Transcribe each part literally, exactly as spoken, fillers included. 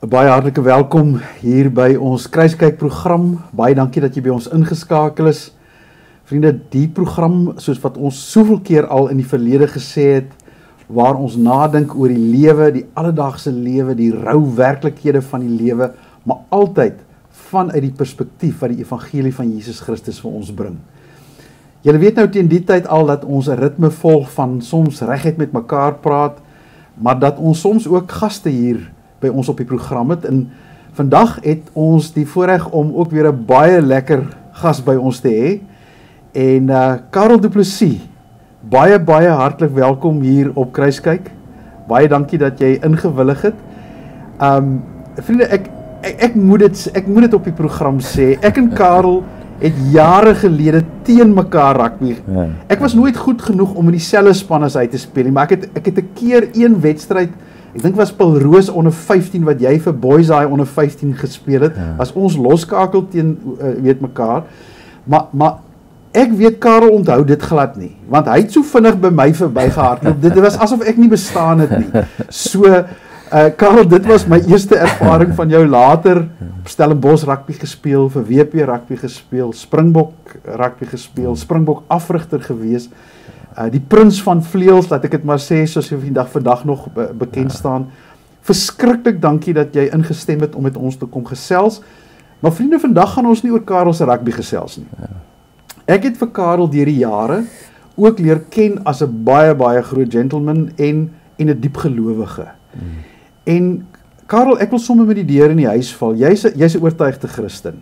Baie hartlike welkom hier by ons Kruiskyk program. Baie dankie dat jy by ons ingeskakel is. Vriende, die program, soos wat ons soveel keer al in die verlede gesê het, waar ons nadink oor die lewe, die alledaagse lewe, die rou werklikhede van die lewe, maar altyd vanuit die perspektief wat die evangelie van Jesus Christus vir ons bring. Julle weet nou teen die tyd al dat ons 'n ritme volg van soms reguit met mekaar praat, maar dat ons soms ook gaste hier by ons op die program het, en vandag het ons die voorreg om ook weer 'n baie lekker gas by ons te hê, en uh, Karel Du Plessis, baie baie hartlik welkom hier op Kruiskyk. Baie dankie dat jy ingewillig het. Um, vriende, ek, ek, ek, moet dit, ek moet dit op die program sê, ek en Karel het jare gelede teen mekaar rugby. Ja. Ek was nooit goed genoeg om in dieselfde span as hy te speel, maar ek het, ek het 'n keer een wedstryd, ek dink was Paul Roos onder vyftien, wat jy vir Boys High onder vyftien gespeel het, ja. As ons loskakel teen, uh, weet mekaar, maar, maar ek weet Karel onthou dit glad nie, want hy het so vinnig by my verby gehardloop, dit was asof ek nie bestaan het nie. So, uh, Karel, dit was my eerste ervaring van jou. Later op Stellenbosch rugby gespeel, vir W P rugby gespeel, Springbok rugby gespeel, Springbok afrigter gewees, uh, die prins van vleuels, laat ek dit maar sê, soos jy vandag vandag nog be bekend staan. Verskriklik dankie dat jy ingestem het om met ons te kom gesels, maar vriende, vandag gaan ons nie oor Karel se rugby gesels nie. Ek het vir Karel deur die jare ook leer ken as 'n baie baie groot gentleman en en 'n diep gelowige. Hmm. En Karel, ek wil sommer met die deur in die huis val. Jy's 'n jy's 'n oortuigde Christen.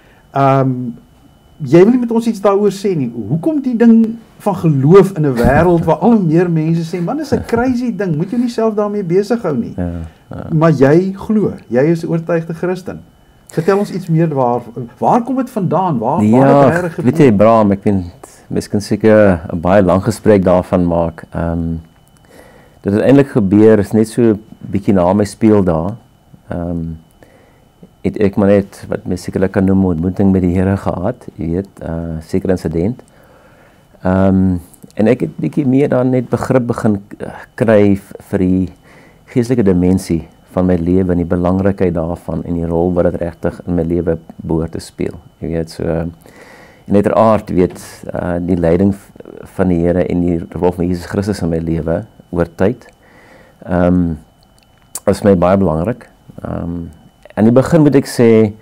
Um jy wil nie met ons iets daaroor sê nie. Hoekom die ding van geloof in 'n wêreld waar al meer mense sê, man, dis 'n crazy ding, moet jy nie self daarmee besig hou nie. Ja, ja. Maar jy glo, jy is 'n oortuigde Christen. Vertel ons iets meer, waar, waar kom dit vandaan? Waar, ja, waar het weet jy, Bram, ek vind, mens kan seker 'n baie lang gesprek daarvan maak. Um, dit het eintlik gebeur, is net so 'n bietjie na my speeldae. Um, het ek maar net, wat mens sekerlik kan noem, ontmoeting met die Here gehad, jy weet, uh, seker incident. Um, en ek het bietjie meer dan net begrip begin kry vir die geestelike dimensie van my lewe en die belangrikheid daarvan en die rol wat dit regtig in my lewe behoort te speel. Jy weet, so, en uiteraard, weet, uh, die leiding van die Here en die rol van Jesus Christus in my lewe oor tyd, um, is my baie belangrik. Um, in die begin moet ek sê,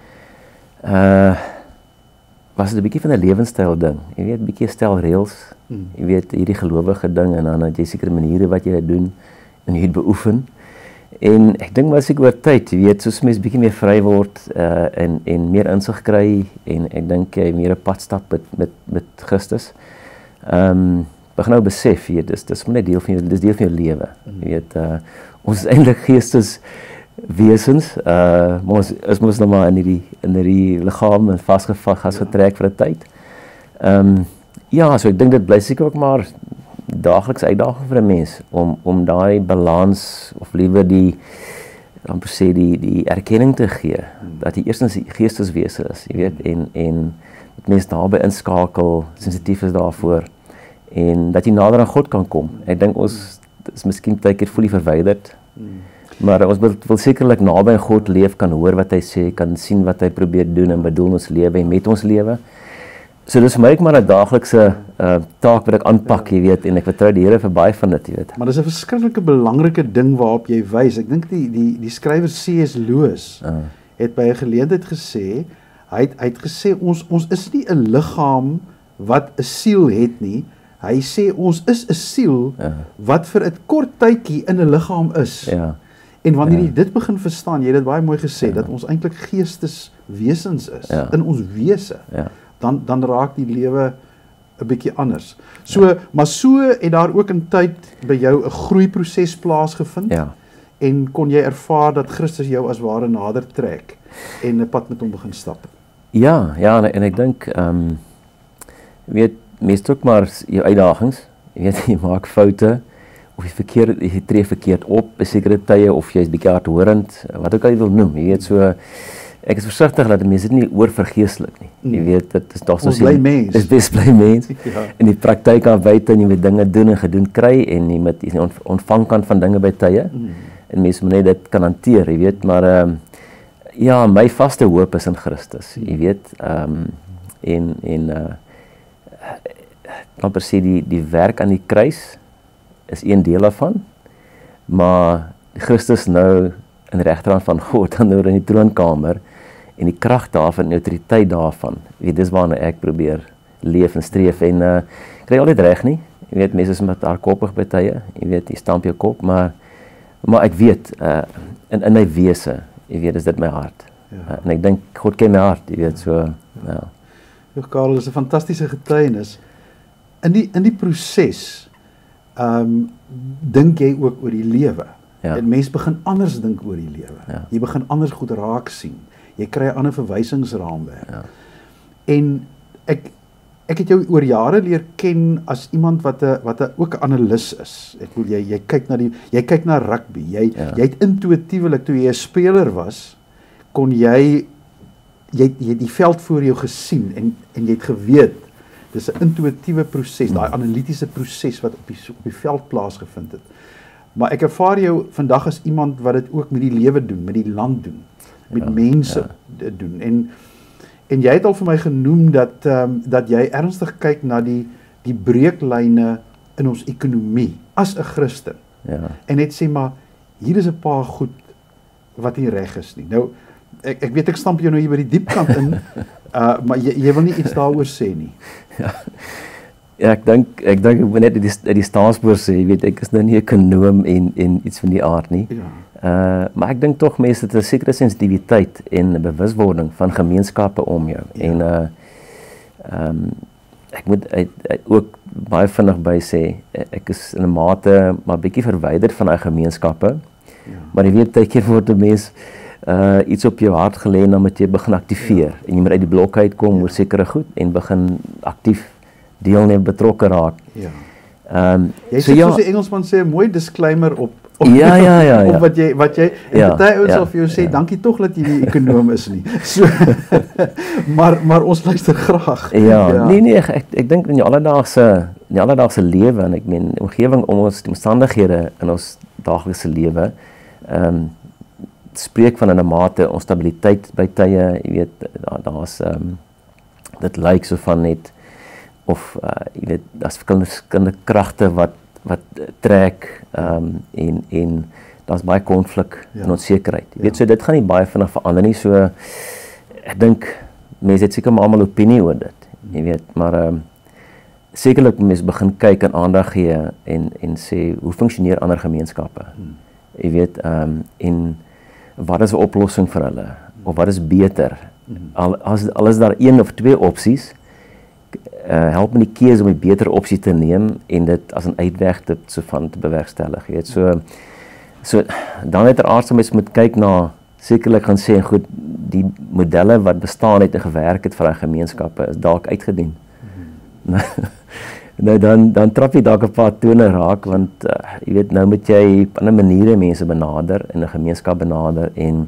uh, was dit 'n bietjie van 'n lewenstyl ding. Jy weet, 'n bietjie stel reëls, hmm. jy weet, hierdie gelowige ding, en dan het jy sekere maniere wat jy doen, en jy het beoefen. En ek dink was ek oor tyd, jy weet, soos mens bietjie meer vry word, uh, en, en meer insig kry, en ek dink jy meer 'n pad stap met, met, met Christus. Um, begin nou besef, jy weet, dis, dis net deel van jou, dis deel van jou lewe. Mm. Jy weet, uh, ons is eintlik geesteswesens, uh, maar ons is mos nou maar in die, in die liggaam en vastgetrek vir 'n tyd. Um, ja, so ek dink dit bly seker ook maar daaglikse uitdaging vir 'n mens, om, om daai balans, of liewer die, amper sê, die, die erkenning te gee, hmm. dat jy eerstens die geesteswese is, jy weet, en, en dat mens daarby inskakel, sensitief is daarvoor, en dat jy nader aan God kan kom. Ek dink ons, is miskien baie keer voel verwyderd, hmm. maar ons wil, wil sekerlik naby aan God leef, kan hoor wat hy sê, kan sien wat hy probeer doen, en bedoel ons lewe, en met ons lewe. So dis vir my ook maar 'n daaglikse uh, taak wat ek aanpak, jy weet, en ek vertrou die Here vir baie van dit, jy weet. Maar dis 'n verskriklike belangrike ding waarop jy wys. Ek dink die die die skrywer C S Lewis uh. het by 'n geleentheid gesê, hy het, hy het gesê ons ons is nie 'n liggaam wat 'n siel het nie. Hy sê ons is 'n siel uh. wat vir 'n kort tydjie in 'n liggaam is. Ja. En wanneer ja. jy dit begin verstaan, jy het dit baie mooi gesê, ja. dat ons eintlik geesteswesens is, ja. in ons wese. Ja. Dan, dan raak die lewe 'n bietjie anders. So, ja. maar so het daar ook in tyd by jou 'n groeiproses plaasgevind, ja. en kon jy ervaar dat Christus jou as ware nader trek, en 'n pad met hom begin stap. Ja, ja, en, en ek dink, um, weet, meestal ook maar jou uitdagings, jy weet, jy maak foute, of jy, verkeerd, jy tree verkeerd op, by sekere tye, of jy is bietjie hardhorend, wat ook al jy wil noem, jy weet, so, ek is versigtig dat mense dit nie oorvergeestelik nie. Mm. Jy weet, dit is toch so ons bly mens. Dit is best bly mens. Ja. In die praktyk aan buite, en jy moet dinge doen en gedoen kry, en jy moet ontvang kan van dinge by tye, mm. en mense moet net dit kan hanteer, jy weet, maar um, Ja, my vaste hoop is in Christus, jy weet, um, en, en uh, amper sê die, die werk aan die kruis is een deel daarvan, maar Christus nou in die regterhand van God, dan nou in die troonkamer, en die krag daarvan, die autoriteit daarvan, weet, dis waarna ek probeer leef en streef, en uh, kry altyd reg nie, jy weet, mense is met haar koppig by tye, jy weet, jy stamp jou kop, maar, maar ek weet, uh, in, in my wese, jy weet, is dit my hart, ja. uh, en ek dink, God ken my hart, jy weet, so, ja. ja. Jo, Karel, is 'n fantastiese getuienis. In die, in die proses, um, dink jy ook oor die lewe, ja. En mens begin anders dink oor die lewe, ja. Jy begin anders goed raak sien, jy kry 'n ander verwysingsraamwerk, ja. En ek, ek het jou oor jare leer ken as iemand wat 'n wat 'n ook 'n analis is. Ek wil jy jy kyk na die jy kyk na rugby. Jy ja. jy het intuïtiewelik toe jy 'n speler was, kon jy jy jy het die veld voor jou gesien en en jy het geweet dis 'n intuïtiewe proses, daai analitiese proses wat op die op die veld plaasgevind het. Maar ek ervaar jou vandag as iemand wat dit ook met die lewe doen, met die land doen, met ja, mense ja. doen en En jy het al vir my genoem dat, um, dat jy ernstig kyk na die, die breeklyne in ons ekonomie, as 'n Christen. Ja. En net sê maar, hier is 'n paar goed wat nie reg is nie. Nou, ek, ek weet ek stamp jou nou hier by die diepkant in, uh, maar jy, jy wil nie iets daaroor sê nie. Ja, ja ek dink, ek dink ek moet net die, die staatspoor sê, jy weet, ek is nou nie 'n ekonoom en, en iets van die aard nie. Ja. Uh, maar ek dink tog mense het 'n sekere sensitiwiteit en 'n bewuswording van gemeenskappe om jou. Ja. En uh, um, ek moet uit, uit ook baie vinnig by sê, ek is in 'n mate maar bietjie verwyderd van daai gemeenskappe. Ja. Maar jy weet, tydjie word 'n mens uh, iets op jou hart gelê en dan moet jy begin aktiveer. Ja. En jy moet uit die blok uitkom ja. oor sekere goed en begin aktief deelneem, betrokke raak. Ja. Um, jy so sê ja, soos die Engelsman sê, 'n mooi disclaimer op Op, ja, ja, ja, ja. Op wat jy, wat jy, en ja, party ouens sal vir jou sê, ja. dankie tog dat jy nie ekonoom is nie. So, maar, maar ons luister graag. Ja, ja. nee, nee, ek, ek dink in die alledaagse, in die alledaagse lewe, en ek meen, die omgewing om ons, die omstandighede in ons daaglikse lewe, um, spreek van in 'n mate ons stabiliteit by tye, jy weet, daar, daar's, um, dit lyk so van net, of, uh, jy weet, daar's verskillende kragte wat, wat trek um, en, en daar's baie konflik ja. en onsekerheid. Jy ja. weet, so dit gaan nie baie vinnig verander nie, so ek dink, mense het seker maar almal opinie oor dit, jy weet, maar um, sekerlik mense begin kyk en aandag gee en, en sê, hoe funksioneer ander gemeenskappe? Hmm. Jy weet, um, en wat is 'n oplossing vir hulle? Of wat is beter? Hmm. Al, as, al is daar een of twee opsies, Uh, help my die keuse om die beter opsie te neem en dit as 'n uitweg te, so van te bewerkstellig. Jy weet, so, so dan uiteraard mens moet kyk na, sekerlik gaan sê, goed, die modelle wat bestaan het en gewerk het vir die gemeenskappe is dalk uitgedien. Mm-hmm. nou dan, dan trap jy dalk 'n paar tone raak, want uh, jy weet, nou moet jy op ander maniere mense benader, in 'n gemeenskap benader en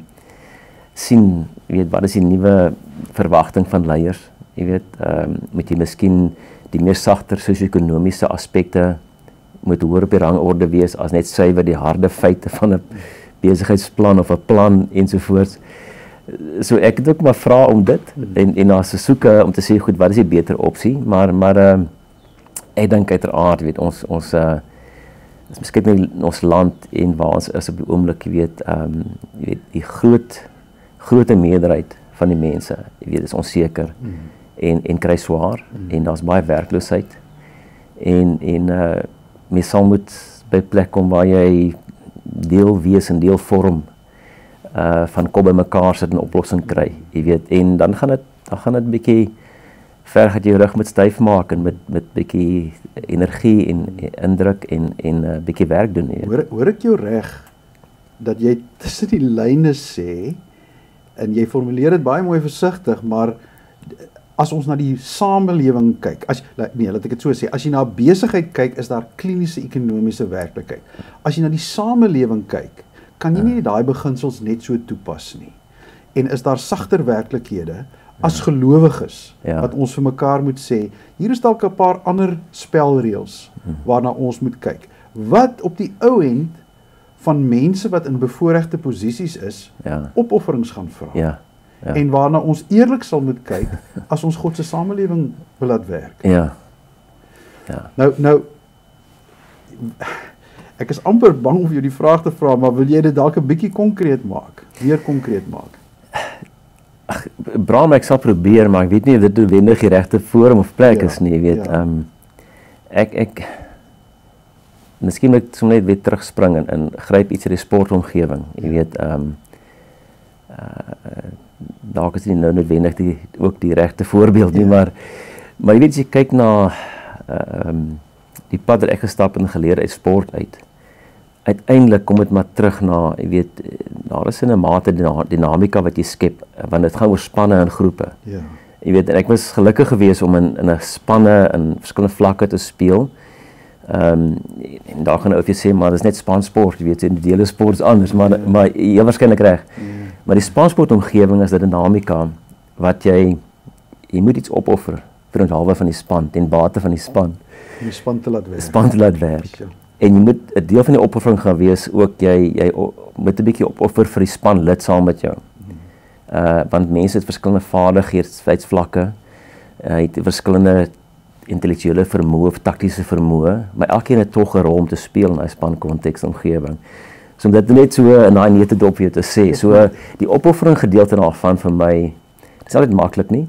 sien, jy weet, wat is die nuwe verwagting van leiers? Jy weet, um, moet jy miskien die meer sagter sosio-ekonomiese aspekte moet hoor op die rangorde wees as net suiwer die harde feite van 'n besigheidsplan of 'n plan ensovoorts. So ek het ook maar vra om dit en en na se soeke om te sê, goed, wat is die beter opsie? Maar maar um, ek dink uiteraard, weet ons ons uh, is miskien in ons land en waar ons is op die oomblik, jy weet, um, jy weet die groot grootte meerderheid van die mense, jy weet, is onseker. Mm. en en kry swaar mm. en daar's baie werkloosheid en en uh, mens sal moet by plek kom waar jy deel wees en deel vorm uh, van kom by mekaar sit en oplossing kry, jy weet, en dan gaan dit dan gaan dit bietjie ver gaan jy rug met styf maak en met met bietjie energie en, en indruk en en uh, bietjie werk doen. Hoor, hoor ek jou reg dat jy tussen die lyne sê en jy formuleer dit baie mooi versigtig, maar as ons na die samelewing kyk, as, nee, laat ek dit so sê, as jy na besigheid kyk, is daar kliniese ekonomiese werklikheid. As jy na die samelewing kyk, kan jy nie daai beginsels net so toepas nie. En is daar sagter werklikhede as gelowiges, ja. wat ons vir mekaar moet sê, hier is dalk 'n paar ander spelreëls waarna ons moet kyk. Wat op die ou end van mense wat in bevoorregte posisies is, ja, opofferings gaan vra. ja, ja, En waarna ons eerlik sal moet kyk as ons God se samelewing wil laat werk. ja, ja. Nou nou ek is amper bang om jou die vraag te vra, maar wil jy dit dalk 'n bietjie konkreet maak? Meer konkreet maak. Bram, ek sal probeer, maar ek weet nie of dit noodwendig die regte forum of plek Ja, is nie, jy weet. ja. Ehm um, ek ek miskien moet ek sommer net weer terugspring en, en gryp iets uit die sportomgewing, jy Ja. weet. Ehm um, uh, dalk is dit nie nou noodwendig die ook die regte voorbeeld nie, Ja. maar maar jy weet as jy kyk na ehm um, die pad wat ek gestap en geleer uit sport uit. Uiteindelik kom dit maar terug na, jy weet, daar is in 'n mate die dinamika wat jy skep, want dit gaan oor spanne en groepe. Ja. Jy weet, en ek was gelukkig geweest om in in 'n spanne in verskillende vlakke te speel. Ehm um, en daar gaan nou of jy sê maar dis net spansport, jy weet, die dele sport is anders, maar Ja. maar jy waarskynlik reg. Ja. Maar die spansportomgewing is 'n dinamika wat jy jy moet iets opoffer vir onthalwe van die span, ten bate van die span, Om die span te laat werk. span te laat werk. Ja. En jy moet 'n deel van die opoffering gaan wees ook jy jy o- moet 'n bietjie opoffer vir die span lid saam met jou. Uh want mense het verskillende vaardigheidsvlakke, uh het verskillende intellektuele vermoë of taktiese vermoë, maar elkeen het tog 'n rol om te speel in 'n spankonteks omgewing. So om dit net so in daai nette dop weer te sê. So die opoffering gedeelte daarvan vir my is altyd maklik nie.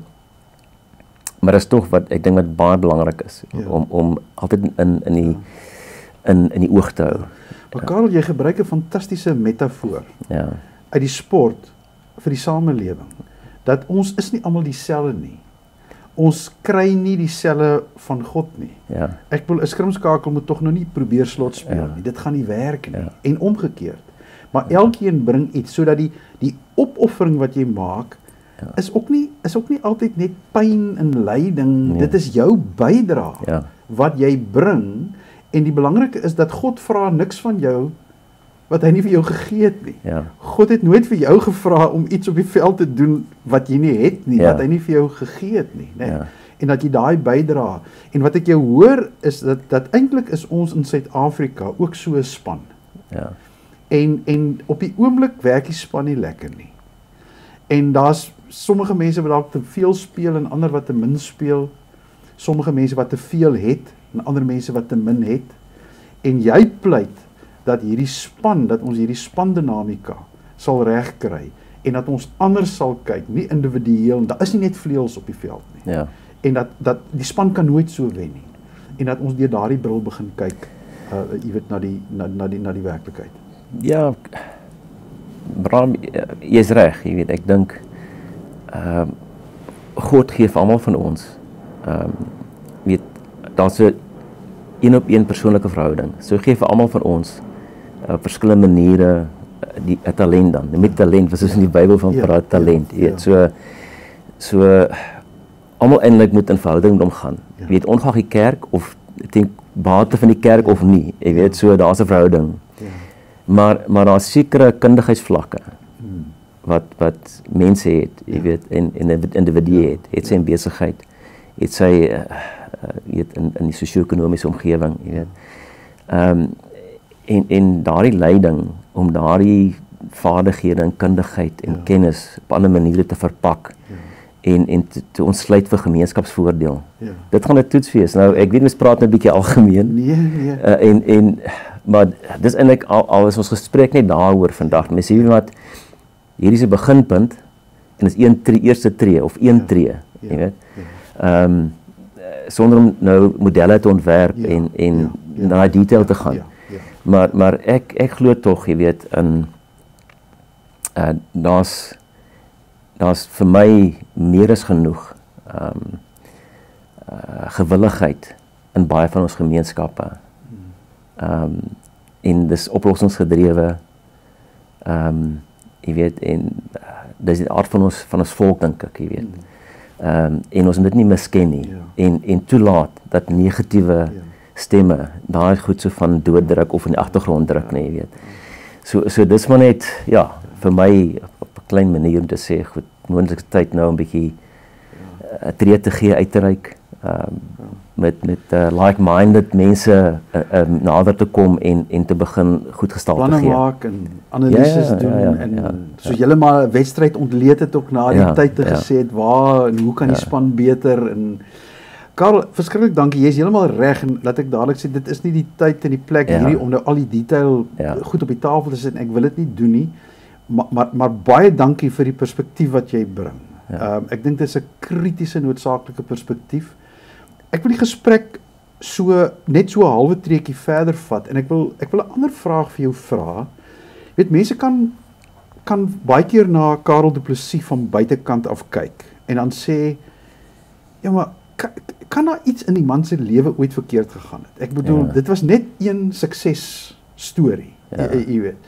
Maar dit is tog wat ek dink wat baie belangrik is Ja. om om altyd in in die in in die oog te hou. Maar Karel, jy gebruik 'n fantastiese metafoor Ja. uit die sport vir die samelewing. Dat ons is nie almal dieselfde nie. Ons kry nie dieselfde van God nie. Ja. Ek wil 'n skrimskakel moet tog nou nie probeer slot speel Ja. nie. Dit gaan nie werk nie. Ja. En omgekeerd. Maar elkeen bring iets sodat die die opoffering wat jy maak Ja. is ook nie is ook nie altyd net pyn en lyding. Nee. Dit is jou bydrae Ja. wat jy bring, en die belangrike is dat God vra niks van jou wat hy nie vir jou gegee het nie. Ja. God het nooit vir jou gevra om iets op die veld te doen wat jy nie het nie, Ja. wat hy nie vir jou gegee het nie, nê. Ja. En dat jy daai bydra. En wat ek jou hoor is dat dat eintlik is ons in Suid-Afrika ook so 'n span. Ja. En en op die oomblik werk die span nie lekker nie. En daar's sommige mense wat dalk te veel speel en ander wat te min speel. Sommige mense wat te veel het en ander mense wat te min het. En jy pleit dat hierdie span, dat ons hierdie spandinamika sal regkry en dat ons anders sal kyk, nie individueel. Daar is nie net vleuels op die veld nie. Ja. En dat dat die span kan nooit so wen nie. En dat ons deur daardie bril begin kyk, uh jy weet na die na na die na die werklikheid. Ja, Bram, jy is reg, jy weet, ek dink ehm um, God gee vir almal van ons ehm um, weet daar's 'n een op een persoonlike verhouding. So gee vir almal van ons op uh, verskillende maniere uh, die 'n talent dan. Met talent, wat is in die Bybel van Ja, praat talent, ja, jy weet. ja. So so almal eintlik moet in verhouding met hom gaan. Ja. Jy weet, ongeag die kerk of ten bate van die kerk Ja. of nie. Jy weet, so daar's 'n verhouding. Ja. Maar maar daar's sekere kundigheidsvlakke Hmm. wat wat mense het, jy Ja. weet, en en 'n individu het, het sy in besigheid, het sy uh, uh, weet in in die sosio-ekonomiese omgewing, jy weet. Ehm um, en en daardie leiding om daardie vaardighede en kundigheid en Ja. kennis op ander maniere te verpak Ja. en en te, te ontsluit vir gemeenskapsvoordeel. Ja. Dit gaan 'n toets wees. Nou ek weet ons praat net 'n bietjie algemeen. Nee, nee. Uh, en en maar dis eintlik al, al is ons gesprek net daaroor vandag. Mens sê wat hierdie is 'n beginpunt en is een tree, eerste tree of een Ja. tree, Ja. jy weet. Ja. Ehm um, sonder om nou modelle te ontwerp Ja. en en Ja. Ja. na die detail te gaan. Ja. Ja. Maar maar ek ek glo tog, jy weet, in uh daar's daar's vir my meer as genoeg ehm um, uh gewilligheid in baie van ons gemeenskappe. Ehm um, en dis oplossingsgedrewe. Ehm um, jy weet, en uh, dis die aard van ons van ons volk dink ek, jy weet. Ehm um, en ons moet dit nie misken nie. Ja. En en toelaat dat negatiewe Ja. stemme daai goed so van dooddruk of in die agtergrond druk, nee, jy weet. So so dis maar net ja, vir my op 'n klein manier om te sê, goed, moontlik tyd nou 'n bietjie 'n uh, tree te gee, uit te reik. um, met met uh, like-minded mense uh, um, nader te kom en en te begin goed gestel te gee. Planne maak en analises ja, ja, doen ja, ja, en ja, so ja. julle maar 'n wedstryd ontleed het ook na die ja, tyd te ja. gesê het waar en hoe kan die ja. span beter en Karel, verskriklik dankie. Jy is heeltemal reg en laat ek dadelik sê dit is nie die tyd en die plek ja. hierdie om nou al die detail ja. goed op die tafel te sit en ek wil dit nie doen nie. Maar maar maar baie dankie vir die perspektief wat jy bring. Ehm ja. um, ek dink dit is 'n kritiese noodsaaklike perspektief. Ek wil die gesprek so net so 'n halwe treukie verder vat en ek wil ek wil 'n ander vraag vir jou vra. Jy weet mense kan kan baie keer na Karel Du Plessis van buitekant af kyk en dan sê ja maar kan, kan daar iets in die man se lewe ooit verkeerd gegaan het? Ek bedoel ja. dit was net een sukses storie. Ja. Jy, jy weet.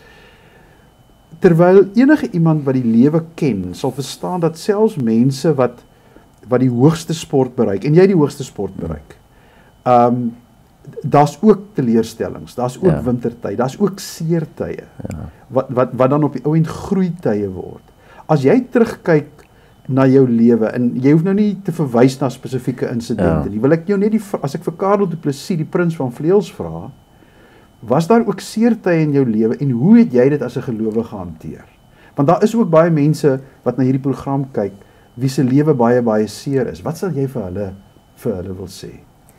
Terwyl enige iemand wat die lewe ken, sal verstaan dat selfs mense wat wat die hoogste sport bereik en jy die hoogste sport bereik. Ehm um, daar's ook teleurstellings, daar's ook ja. wintertye, daar's ook seertye. Ja. Wat wat wat dan op die ou end groeitye word. As jy terugkyk na jou lewe en jy hoef nou nie te verwys na spesifieke insidente ja. nie. Wil ek jou net die as ek vir Karel Du Plessis, die prins van vleuels vra, was daar ook seertye in jou lewe en hoe het jy dit as 'n gelowige hanteer? Want daar is ook baie mense wat na hierdie program kyk wie se lewe baie baie seer is. Wat sal jy vir hulle vir hulle wil sê?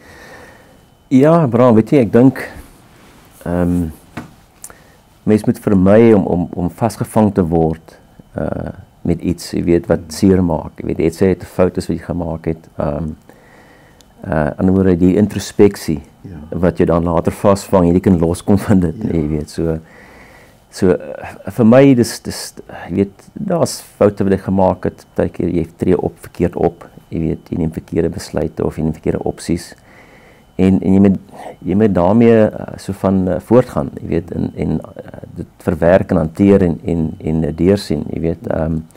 Ja, Bram, weet jy, ek dink ehm um, mens moet vermy om om om vasgevang te word uh met iets, jy weet, wat seer maak. Jy weet, jy sê dit 'n fout is wat jy gemaak het. Ehm um, uh aan die ander die introspeksie ja. wat jy dan later vasvang, jy kan loskom van dit, ja. jy weet, so so uh, vir my dis dis jy weet, daar's foute wat ek gemaak het, baie keer jy tree op verkeerd op, jy weet, jy neem verkeerde besluite of jy neem verkeerde opsies. En en jy moet jy moet daarmee uh, so van uh, voortgaan, jy weet, en en uh, dit verwerk en hanteer en en en uh, deursien, jy weet. Ehm um,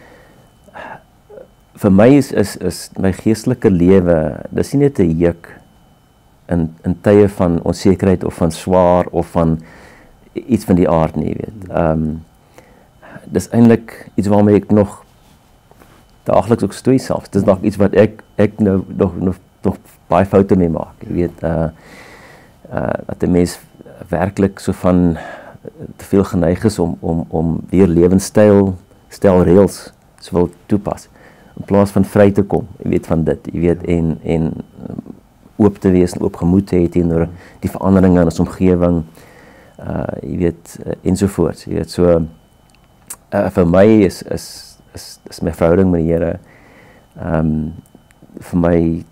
vir my is is is my geestelike lewe, dis nie net 'n juk in in tye van onsekerheid of van swaar of van iets van die aard nie, jy weet. Ehm um, dis eintlik iets waarmee ek nog daagliks ook stoei selfs. Dis nog iets wat ek ek nou nog nog nog baie foute mee maak, jy weet, uh, uh, dat die mens werklik so van te veel geneig is om, om, om weer lewensstyl, stylreëls so wil toepas, in plaas van vry te kom, jy weet, van dit, jy weet, en, en oop te wees en oopgemoed te hê teenoor die veranderinge in ons omgewing, uh, jy weet, uh, ensovoorts, jy weet, so, uh, vir my is, is, is, is my verhouding met die Here, um, vir my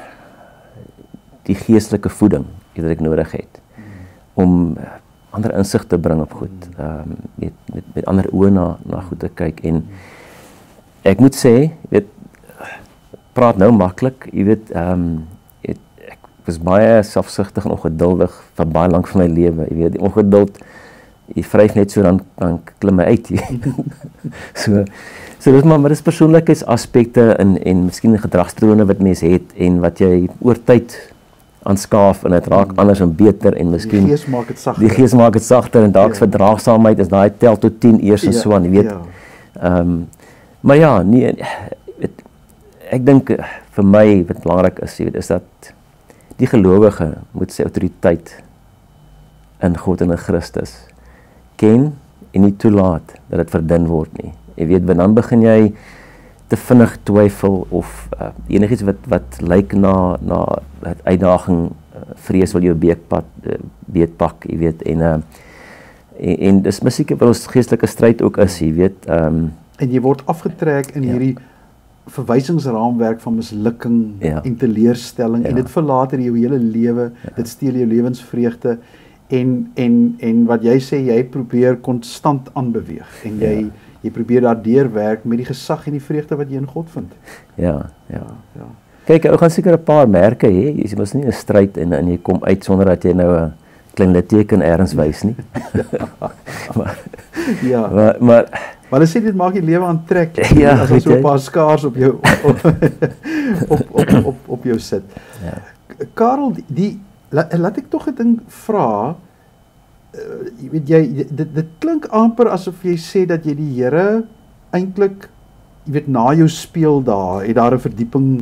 die geestelike voeding wat ek nodig het mm. om ander insig te bring op goed, mm. um, met, met, met ander oë na, na goed te kyk en mm. ek moet sê, jy weet, praat nou maklik, jy weet, um, het, ek was baie selfsugtig en ongeduldig van baie lank van my lewe, jy weet, die ongeduld, jy vryf net so, dan, dan klim my uit, so, so dit maar, maar dis persoonlikheidsaspekte en, en miskien gedragspatrone wat mens het en wat jy oor tyd aanskaaf en het raak mm. anders en beter en miskien die gees maak dit sagter. Die gees maak dit sagter en dalk ja. verdraagsaamheid is daai tel tot tien eers en ja, so aan, jy weet. Ehm ja. um, maar ja, nee weet, ek dink vir my wat belangrik is, jy weet, is dat die gelowige moet sy autoriteit in God en in Christus ken en nie toelaat dat dit verdun word nie. Jy weet, dan begin jy te vinnig twyfel of uh, enigiets wat wat lyk na na uitdaging, uh, vrees wil jou beekpad uh, beetpak, jy weet, en uh, en, en dis miskien wat ons geestelike stryd ook is, jy weet. Um, en jy word afgetrek in ja. hierdie verwysingsraamwerk van mislukking ja. en teleurstelling ja. en dit verlaat in jou hele lewe, ja. dit steel jou lewensvreugde en en en wat jy sê, jy probeer konstant aanbeweeg en jy ja. jy probeer daardeur werk met die gesag en die vreugde wat jy in God vind. Ja, ja. ja, ja. Kyk, ou gaan seker 'n paar merke hê. Jy mos nie 'n stryd en en jy kom uit sonder dat jy nou 'n klein litteken ergens wys nie. maar, ja. Maar maar maar hulle sê dit maak die lewe aantreklik. Ja, as jy so 'n paar skaars op jou op op, op op op jou sit. Ja. Karel, die, die laat, laat ek tog 'n ding vra. Uh, jy weet jy dit dit klink amper asof jy sê dat jy die Here eintlik jy weet na jou speel daar het daar 'n verdieping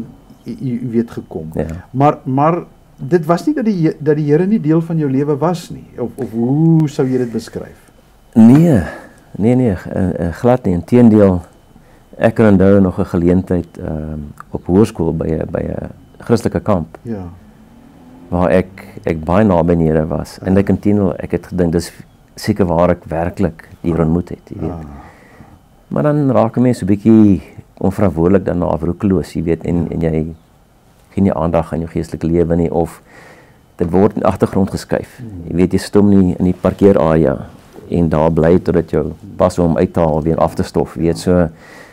jy weet gekom. Ja. Maar maar dit was nie dat die dat die Here nie deel van jou lewe was nie. Of of hoe sou jy dit beskryf? Nee. Nee nee, uh, uh, glad nie. Inteendeel, ek kan onthou nog 'n geleentheid um, op hoërskool by 'n by 'n Christelike kamp. Ja. Waar ek ek baie naby aan die Here was. Ja. En ek inteendeel, ek het gedink dis seker waar ek werklik die Here ontmoet het, jy weet. Ah. Maar dan raak 'n mens so 'n bietjie onverantwoordelik daarna of roekeloos, jy weet, en en jy gee nie aandag aan jou geestelike lewe nie, of dit word in die agtergrond geskuif. Jy weet, jy stom nie in die parkeerarea en daar bly totdat jou pas om uit te haal, weer af te stof, weet, so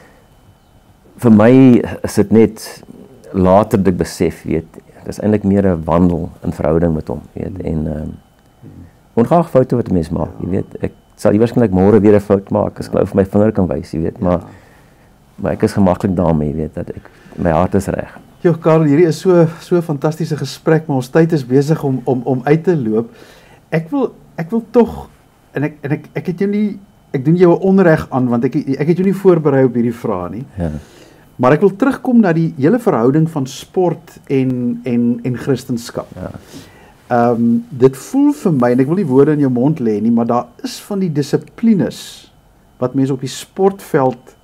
vir my is dit net later dat ek besef, weet, dit is eintlik meer 'n wandel in verhouding met hom, weet, en um, ongeag foute wat 'n mens maak, jy weet, ek sal waarskynlik môre weer 'n fout maak, as ek nou vir my vinger kan wys, jy weet, maar maar ek is gemaklik daarmee, jy weet, dat ek my hart is reg. Jo, Karel, hierdie is so so 'n fantastiese gesprek, maar ons tyd is besig om om om uit te loop. Ek wil ek wil tog en ek en ek ek het jou nie ek doen jou 'n onreg aan want ek ek het jou nie voorberei op hierdie vrae nie. Ja. Maar ek wil terugkom na die hele verhouding van sport en en en Christendom. Ja. Ehm um, dit voel vir my en ek wil nie woorde in jou mond lê nie, maar daar is van die dissiplines wat mense op die sportveld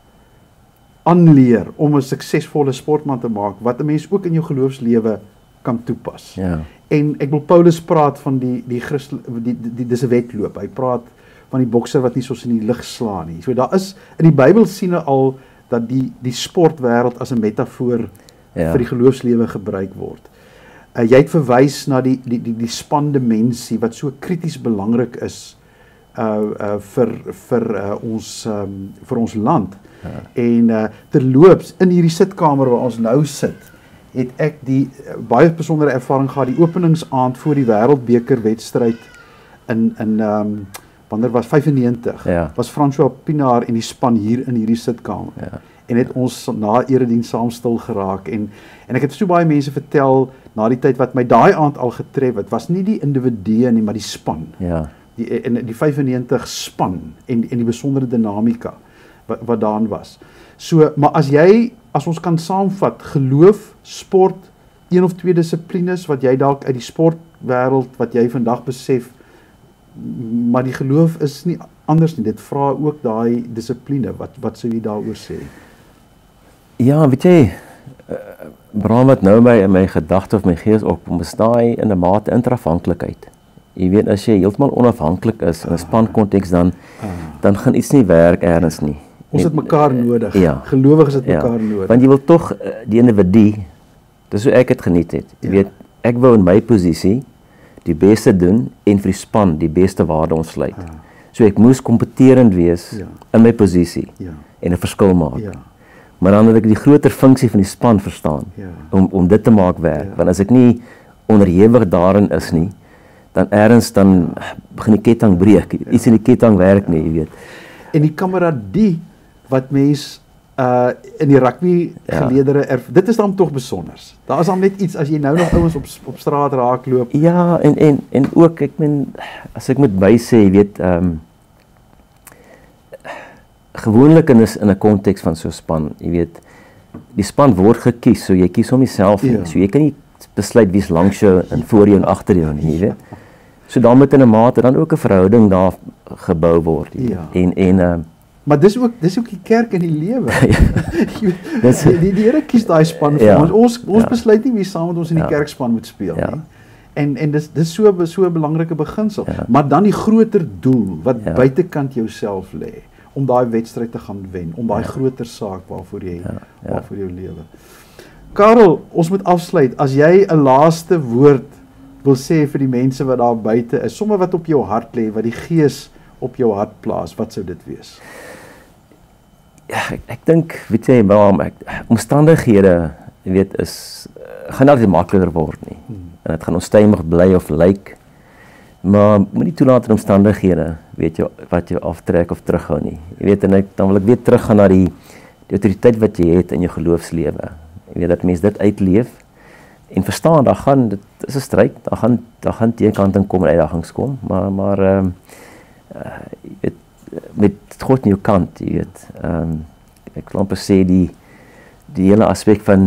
aanleer om 'n suksesvolle sportman te maak, wat 'n mens ook in jou geloofslewe kan toepas. Ja. En ek wil Paulus praat van die die Christel die, die, die dis 'n wedloop. Hy praat van die bokser wat nie soos in die lug slaan nie. So daar is in die Bybel sien ons al dat die die sportwêreld as 'n metafoor ja. vir die geloofslewe gebruik word. Uh, jy het verwys na die die die, die span dimensie wat so krities belangrik is uh uh vir vir uh, ons um, vir ons land. Ja. En uh, terloops in hierdie sitkamer waar ons nou sit, het ek die uh, baie besondere ervaring gehad, die openingsaand voor die Wêreldbeker wedstryd in in um, wanneer was vyfennegentig, ja. was François Pinaar en die span hier in hierdie sitkamer. Ja. En het ons na erediens saam stil geraak en en ek het so baie mense vertel na die tyd wat my daai aand al getref het, was nie die individue nie, maar die span. Ja. Die en die vyfennegentig span en en die besondere dinamika wat, wat daarin was. So, maar as jy as ons kan saamvat, geloof, sport, een of twee dissiplines wat jy dalk uit die sportwêreld wat jy vandag besef, maar die geloof is nie anders nie. Dit vra ook daai dissipline. Wat wat sou jy daaroor sê? Ja, weet jy, uh, Bram wat nou my in my gedagte of my gees opkom, is daai in 'n mate interafhanklikheid. Jy weet, as jy heeltemal onafhanklik is in 'n spankonteks, dan ah. dan gaan iets nie werk eers nie. Ons het mekaar nodig. Ja. Gelowiges het mekaar ja. nodig. Want jy wil tog uh, die individu, dis hoe ek het geniet het. Jy ja. weet, ek wou in my posisie die beste doen en vir die span die beste waarde ontsluit. Ah. So ek moes kompeterend wees ja. in my posisie ja. en 'n verskil maak. Ja. Maar dan het ek die groter funksie van die span verstaan ja. om om dit te maak werk. Ja. Want as ek nie onderhewig daarin is nie, dan ergens dan begin die ketting breek. Ja. Iets in die ketting werk ja. nie, jy weet. En die kameradie wat mens uh in die rugby ja. geleedere erf, dit is dan tog besonders. Daar is dan net iets as jy nou nog ouens op op straat raakloop. Ja, en en en ook ek meen as ek moet bysê, jy weet, ehm um, gewoonlik in is in 'n konteks van so 'n span, jy weet, die span word gekies, so jy kies hom jouself nie. Ja. So jy kan nie besluit wie's langs jou en voor jou en agter jou nie, jy weet. So dan moet in 'n mate dan ook 'n verhouding daar gebou word. Ja. En en ehm uh, maar dis ook dis ook die kerk in die lewe. dis die die, die Here kies daai span vir ja. ons. Ons ons ja. besluit nie wie saam met ons in die ja. kerkspan moet speel ja. nie. En en dis dis so so 'n belangrike beginsel. Ja. Maar dan die groter doel wat ja. buitekant jouself lê om daai wedstryd te gaan wen, om daai ja. groter saak waarvoor jy ja. Ja. waarvoor jou lewe. Karel, ons moet afsluit. As jy 'n laaste woord wil sê vir die mense wat daar buite is, sommer wat op jou hart lê, wat die Gees op jou hart plaas, wat sou dit wees? Ja, ek, ek dink, weet jy, waarom ek omstandighede, jy weet, is uh, gaan altyd makliker word nie. Hmm. En dit gaan onstuimig bly of lyk. Maar moenie toelaat dat omstandighede, weet jy, wat jou aftrek of terughou nie. Jy weet, en ek, dan wil ek weer teruggaan na die die autoriteit wat jy het in jou geloofslewe. Jy weet dat mense dit uitleef en verstaan, daar gaan dit is 'n stryd, daar gaan daar gaan teekanting kom en uitdagings kom, maar maar ehm um, uh, jy weet met God in jou kant, jy weet. Ehm um, ek wil amper sê die die hele aspek van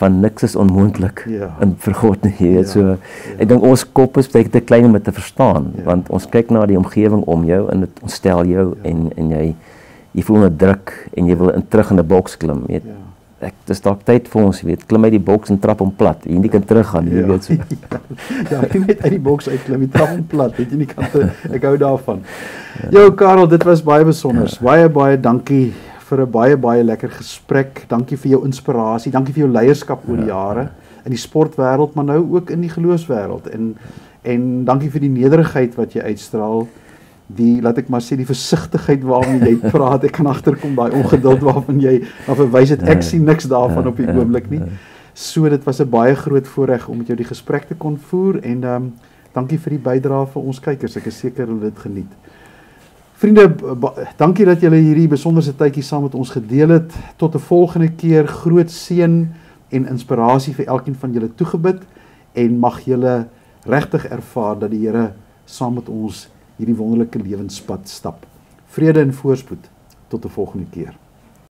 van niks is onmoontlik Ja. in vir God nie, jy weet, Ja, so, ja. ek dink ons kop is baie te klein om dit te verstaan, Ja. want ons kyk na die omgewing om jou en dit ontstel jou Ja. en, en jy, jy voel 'n druk en jy wil in terug in 'n boks klim, jy weet, Ja. ek, dis dalk tyd vir ons, jy weet, klim uit die boks en trap hom plat, jy nie kan teruggaan, jy Ja. weet, so. Ja, jy net uit die boks uitklim, die trap hom plat, weet jy nie kante, ek hou daarvan. Jo Karel, dit was baie besonder. Baie baie dankie vir 'n baie baie lekker gesprek. Dankie vir jou inspirasie, dankie vir jou leierskap oor die jare in die sportwêreld, maar nou ook in die geloofswêreld. En en dankie vir die nederigheid wat jy uitstraal. Die, laat ek maar sê, die versigtigheid waarmee jy praat. Ek kan agterkom daai ongeduld waarvan jy na verwys het. Ek sien niks daarvan op die oomblik nie. So dit was 'n baie groot voorreg om met jou die gesprek te kon voer en ehm um, dankie vir die bydrae vir ons kykers. Ek is seker hulle dit geniet. Vriende, dankie dat julle hierdie besonderse tydjie saam met ons gedeel het. Tot 'n volgende keer, groot seën en inspirasie vir elkeen van julle toegebid en mag julle regtig ervaar dat die Here saam met ons hierdie wonderlike lewenspad stap. Vrede en voorspoed tot 'n volgende keer.